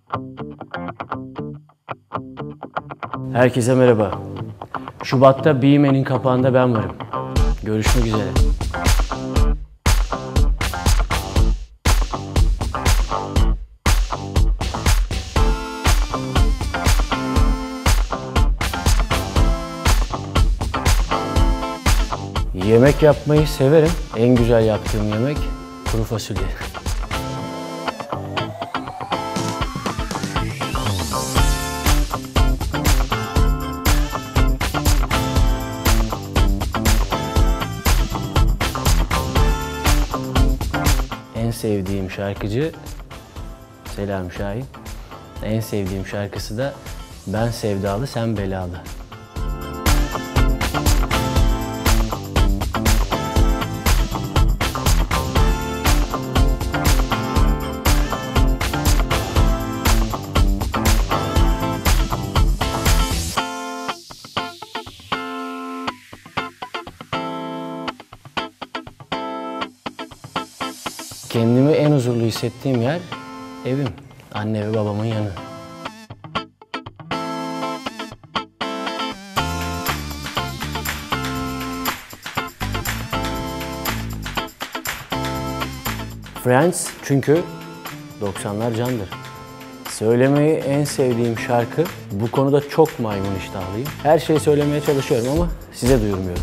Herkese merhaba. Şubat'ta Be-Man'in kapağında ben varım. Görüşmek üzere. Yemek yapmayı severim. En güzel yaptığım yemek kuru fasulye. En sevdiğim şarkıcı Selami Şahin. En sevdiğim şarkısı da Ben Sevdalı Sen Belalı. Kendimi en huzurlu hissettiğim yer evim, anne ve babamın yanı. Friends çünkü 90'lar candır. Söylemeyi en sevdiğim şarkı, bu konuda çok maymun iştahlıyım. Her şeyi söylemeye çalışıyorum ama size duyurmuyorum.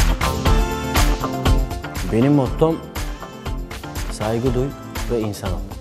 Benim mottom saygı duy ve insan ol.